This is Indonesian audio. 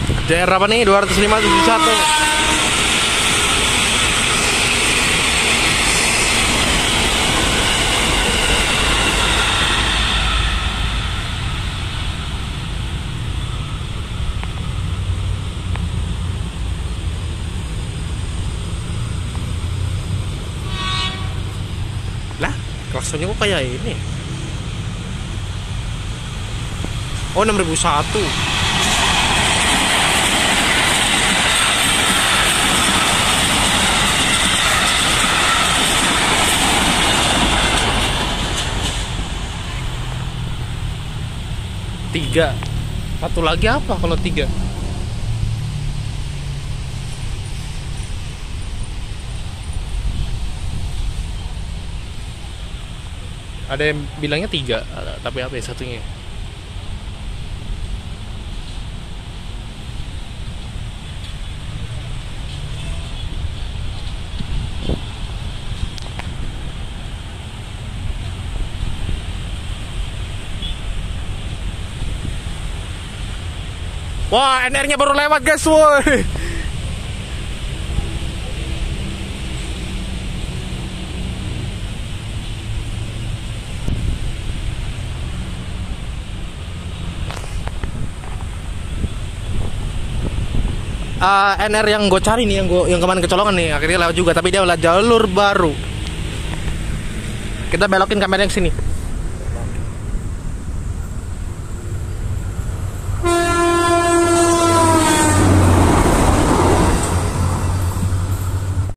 Daerah apa nih? 20571. Lah, klaksonnya kok kayak ini? Oh, 6001. Tiga. Satu lagi apa kalau tiga? Ada yang bilangnya tiga, tapi apa ya satunya? Wah, NR-nya baru lewat guys, woi. NR yang gue cari nih, yang kemarin kecolongan nih, akhirnya lewat juga, tapi dia lewat jalur baru. Kita belokin kamera yang sini.